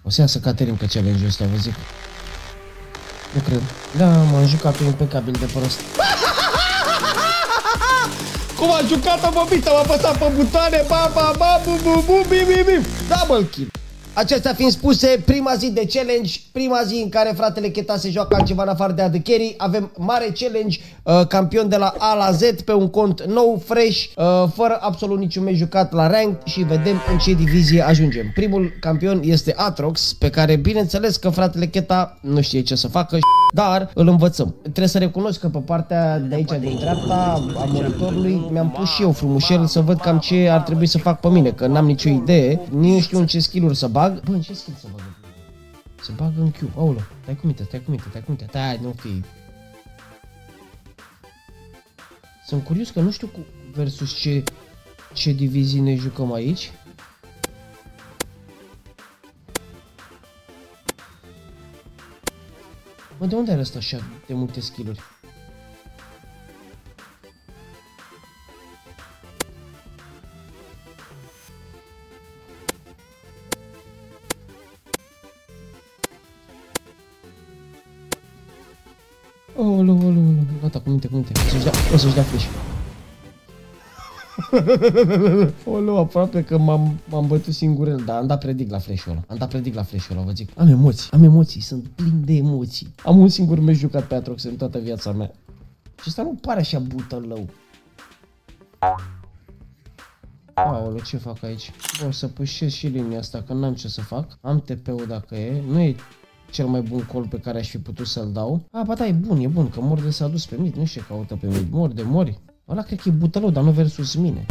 O să iasă Caterinca challenge-ul ăsta, vă zic. Nu cred. Da, m-am jucat impecabil de prost. Cum a jucat-o bobita, m-a apăsat pe butoane, double kill. Acestea fiind spuse, prima zi de challenge, prima zi în care fratele Cheta se joacă altceva în afară de AD Carry, avem mare challenge, campion de la A la Z pe un cont nou, fresh, fără absolut niciun meci jucat la rank și vedem în ce divizie ajungem. Primul campion este Atrox, pe care bineînțeles că fratele Cheta nu știe ce să facă, dar îl învățăm. Trebuie să recunosc că pe partea de aici din dreapta a monitorului mi-am pus și eu frumușel să văd cam ce ar trebui să fac pe mine, că n-am nicio idee, nici nu știu în ce skill-uri să bag. Bă, în ce skill să bag? Se bagă în Q. Aoleu, stai cu minte. Stai, nu fi. Sunt curios că nu știu versus ce divizii ne jucăm aici. Mă, de unde are ăsta așa de multe skill-uri? Gata, cu minte. O să-și dea flash. Olu, aproape că m-am bătut singurel, dar am dat predict la flash-ul ăla. Vă zic. Am emoții, sunt plin de emoții. Am un singur meci jucat pe Atrox în toată viața mea. Și ăsta nu pare așa butălău. Aoleu, ce fac aici? O să pușesc și linia asta, că n-am ce să fac. Am TP-ul dacă e, nu e cel mai bun call pe care aș fi putut să-l dau. Ba da, e bun, că Morde s-a dus pe mid, nu știu ce caută pe mid. Mori. Ăla cred că e butălău, dar nu versus mine.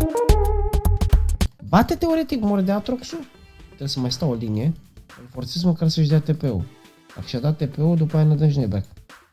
Bate teoretic Morde Atrox-ul? Trebuie să mai stau o linie. Îl forțez măcar să-și dea TP-ul. Dacă și-a dat TP-ul, după aia ne dăm jneback.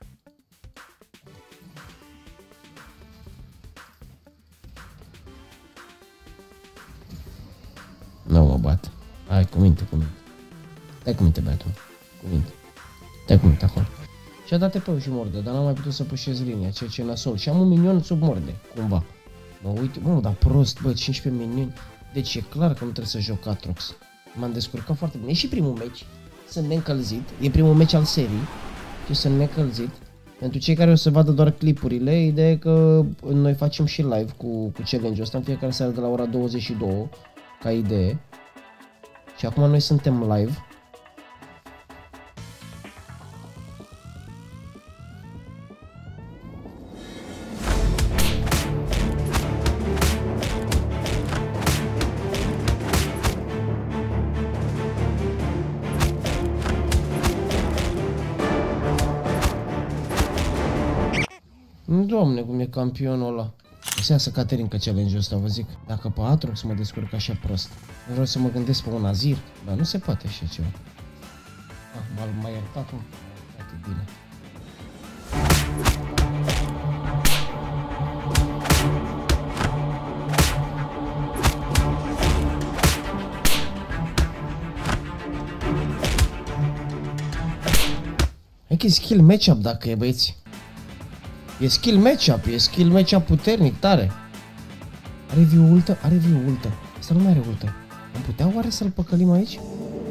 Nu mă bat. Hai, cu minte. Stai cu minte, băiatul. Stai cu minte acolo. Și-a dat TP-ul și Morde, dar n-am mai putut să pușez linia, ceea ce e nasol. Și am un minion sub Morde, cumva. Mă uite, mă, dar prost, bă, 15 minioni. Deci e clar că nu trebuie să joc Atrox. M-am descurcat foarte bine. E și primul meci. Sunt neîncălzit. E primul meci al serii. Și sunt neîncălzit. Pentru cei care o să vadă doar clipurile, ideea e că noi facem și live cu challenge-ul ăsta în fiecare seară de la ora 22, ca idee. Și acum noi suntem live. Doamne, cum e campionul ăla. O să iasă Caterinca challenge-ul ăsta, vă zic. Dacă pe Atrox mă descurc așa prost, vreau să mă gândesc pe un Azir. Dar nu se poate așa ceva. M-a iertat un... Atât bine. Hai că e skill matchup dacă e, băieți. E skill matchup puternic, tare. Are view ultă? Asta nu mai are ultă. Am putea oare să-l păcălim aici?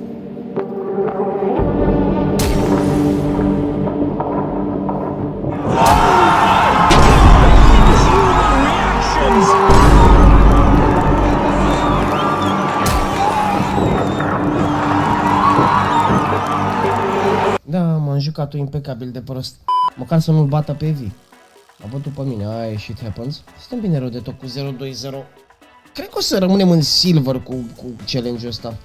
Da, m-am jucat-o impecabil de prost. Măcar să nu-l bată pe vii. A bătut pe mine, aia shit happens. Suntem bine rău de tot cu 0-2-0. Cred că o să rămânem în silver cu challenge-ul ăsta.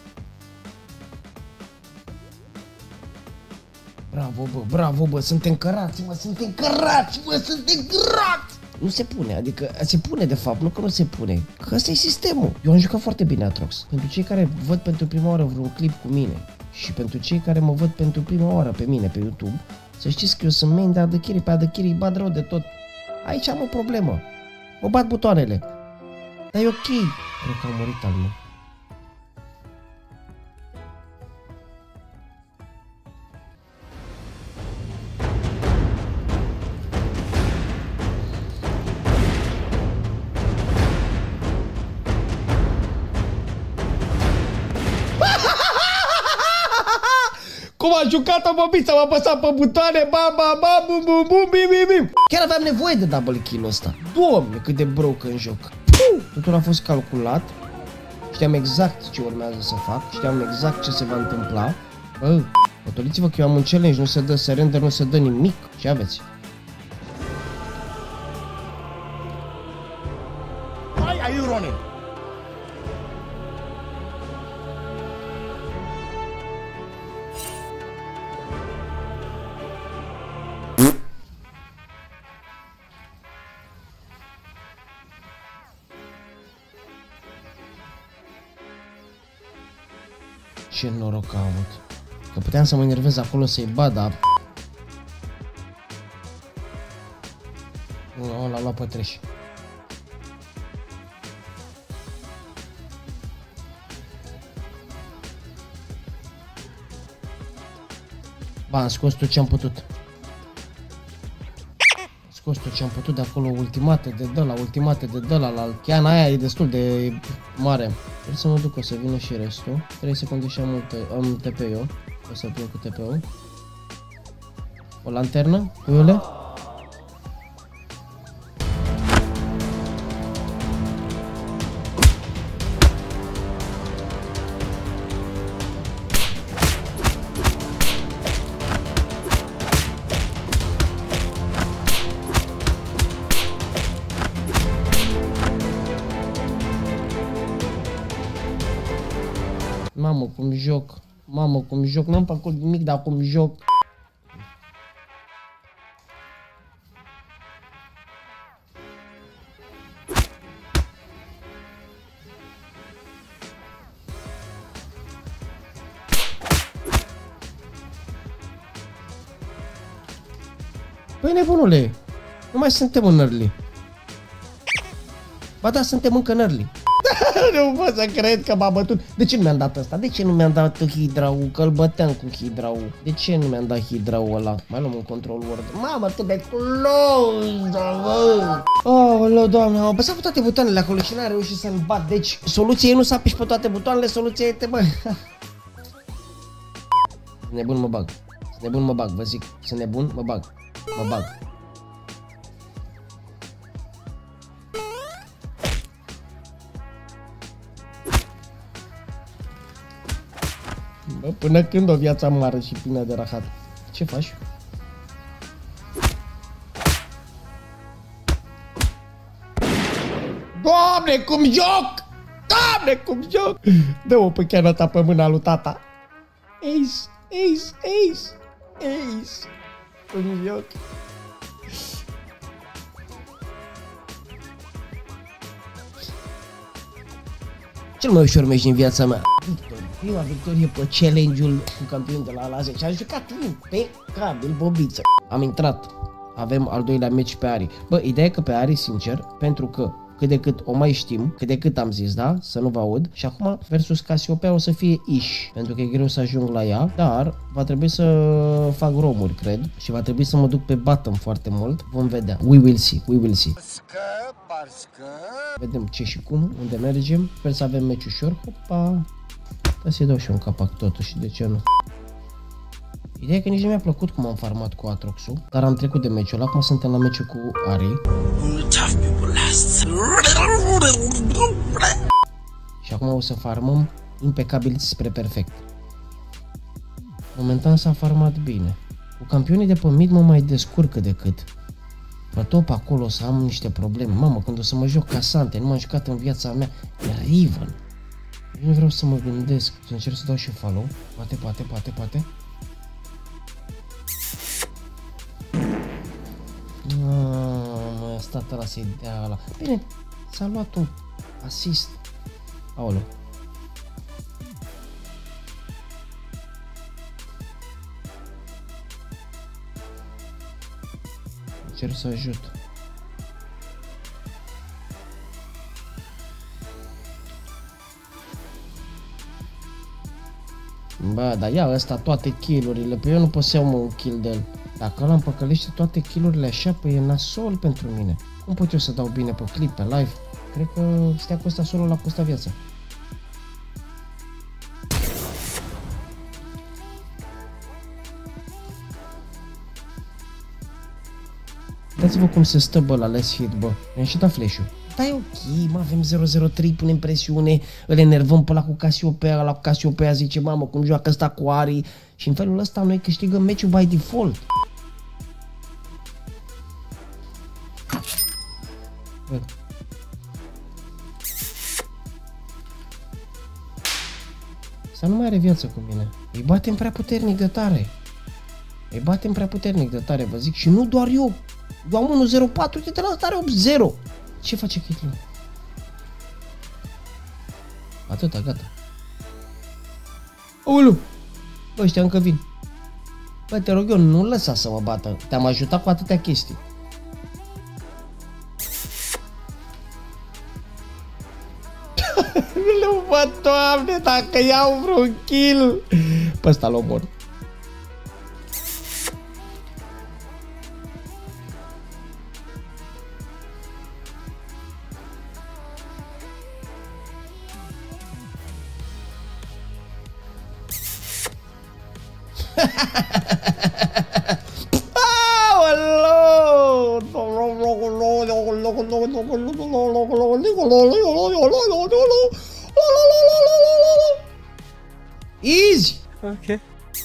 Bravo bă, suntem cărați, suntem cărați! Nu se pune, adică se pune de fapt, nu că nu se pune, că ăsta e sistemul. Eu am jucat foarte bine Atrox. Pentru cei care văd pentru prima oară vreun clip cu mine și pentru cei care mă văd pentru prima oară pe mine pe YouTube, să știți că eu sunt main de AD Carry, pe AD Carry îi bat rău de tot. Aici am o problemă. Mă bat butoanele. Dar e ok. Cred că a murit al meu. Cum a jucat-o Bobița, am apăsat pe butoane, bam, bam, bam, bum, bum, bum, bim, bim, bim. Chiar aveam nevoie de double kill-ul ăsta. Doamne, cât de broke în joc. Totul a fost calculat. Știam exact ce urmează să fac, știam exact ce se va întâmpla. Hotoliți-vă că eu am un challenge, nu se dă surrender, nu se dă nimic. Ce aveți? Why are you running? Ce noroc am avut. Că puteam să mă enervez acolo să-i bat, dar... Nu, l-a luat pe treș. Ba, am scos tot ce am putut. Scos tot ce am putut de acolo, ultimate de dă la, ultimate de dă la chiana aia e destul de mare. Trebuie să mă duc, o să vină și restul. 3 secunde și am TP eu. O să plec cu TP-ul. O lanternă, puiule. Mamă, cum joc. Mamă, cum joc. Nu-mi făcut nimic, dar cum joc. Păi nebunule, nu mai suntem în early. Ba da, suntem încă în early. Nu pot să cred că m-a bătut. De ce nu mi-am dat ăsta? De ce nu mi-am dat hidraul? Că îl băteam cu hidraul. De ce nu mi-am dat hidraul ăla? Mai luăm un control word. Mamă, cât de close, bă! Oh, doamne, am apăsat pe toate butoanele acolo și n-am reușit să-mi bat. Deci, soluția e nu să apiși pe toate butoanele, soluția e bă. Nebun mă bag. Nebun mă bag, vă zic. Sunt nebun, mă bag. Mă bag. Bă, până când o viață mare și plină de rahat? Ce faci? Doamne, cum joc! Doamne, cum joc! Dă-o pe chiana ta pe mâna lui tata. Ace, ace, ace, ace. Cum joc? Cel mai ușor meci din viața mea. Prima victorie pe challenge-ul cu campion de la ALA 10. Am jucat impecabil, Bobiță. Am intrat. Avem al doilea meci pe Ari. Bă, ideea e că pe Ari, sincer, pentru că cât de cât o mai știm, cât de cât am zis, da? Să nu vă aud. Și acum versus Casiopea o să fie ish, pentru că e greu să ajung la ea, dar va trebui să fac romuri, cred, și va trebui să mă duc pe bottom foarte mult. Vom vedea. We will see, we will see. Vedem ce și cum, unde mergem. Sper să avem meci ușor. Hopa. Trebuie să-i dau și un capac totuși, de ce nu? Ideea e că nici nu mi-a plăcut cum am farmat cu Atrox-ul, dar am trecut de meciul ăla, acum suntem la meciul cu Ari. Și acum o să farmăm impecabil spre perfect. Momentan s-a farmat bine. Cu campionii de pe mid mă mai descurcă decât. Pe top acolo o să am niște probleme. Mamă, când o să mă joc Casante, nu m-am jucat în viața mea, e Riven. Nu vreau să mă gândesc, să încerc să dau și follow. Poate. Mă, stat ăla să-i dea ăla. Bine, s-a luat un asist. Aoleu. Încerc să ajut. Bă, dar ia ăsta toate kill-urile, pe eu nu pot să iau un kill de el. Dacă ăla îmi păcălește toate kill-urile așa, păi e nasol pentru mine. Cum pot eu să dau bine pe clip, pe live? Cred că stea cu ăsta solo la costa viața. Uitați-vă cum se stă, bă, la less hit, bă. Mi-am și dat flash-ul. Da, e ok, mă, avem 0-0-3, punem presiune, îl enervăm pe ăla cu Casiopea, ăla cu Casiopea zice, mamă, cum joacă ăsta cu Ari și în felul ăsta noi câștigăm meciul by default. Bă. Să nu mai are viață cu mine. Îi batem prea puternic de tare. Îi batem prea puternic de tare, vă zic. Și nu doar eu. Eu am 1-0-4, uite la asta are 8-0. Ce face Caitlyn? Atâta, gata. Aoleu! Bă, ăștia încă vin. Bă, te rog eu, nu lăsa să mă bată. Te-am ajutat cu atâtea chestii. Nu mă, Doamne, dacă iau vreun kill. Pe ăsta l omor. Easy. Ok.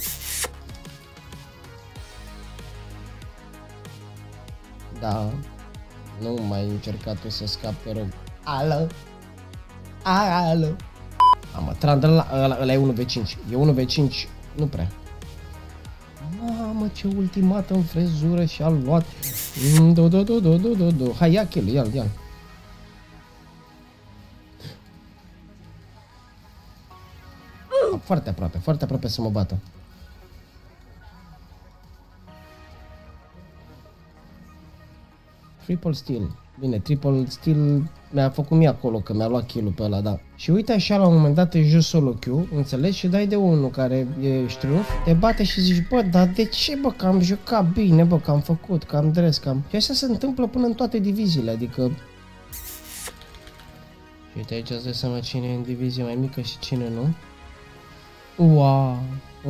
Da. Nu mai încerca tu să scapi, te rog. Alo. Alo. Am Trundle ăla e 1v5. E 1v5. Nu prea. Mamă, ce ultimat în frezură și-a luat. Do. Hai, ia kill-ul, ia-l. Foarte aproape să mă bată. Triple steal. Bine, triple steal mi-a făcut mie acolo, că mi-a luat kill-ul pe ăla, da. Și uite așa, la un moment dat, te joci solo queue, înțelegi? Și dai de unul care e triumf, te bate și zici, bă, dar de ce, bă, că am jucat bine, bă, că am făcut, că am dres, că am... Și așa se întâmplă până în toate diviziile, adică... Și uite aici îți dai seama cine e în divizie mai mică și cine nu. Wow.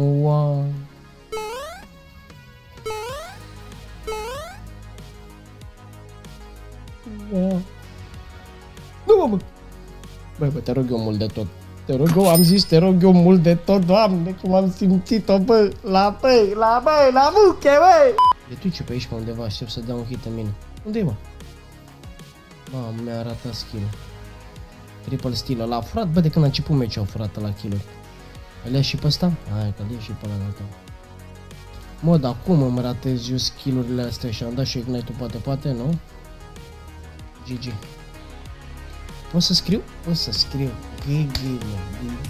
Nu, mă! Băi, te rog eu mult de tot. Te rog eu, am zis, te rog eu mult de tot, Doamne, cum am simțit-o, bă, la muche, băi! De tu ce pe aici pe undeva, aștept să dau un hit în mine. Unde e, mă? Mamă, mi-a arătat skill-ul. Triple steal, ăla a furat, bă, de când a început meciul a furat la kill-uri. Îl ia și pe ăsta? Hai, că-l ia și pe ăla de-al Mă, dar cum îmi ratez eu skill-urile astea și am dat și ignite-ul, poate, nu? GG. Poți să scriu? Pot să scriu. GG, mă.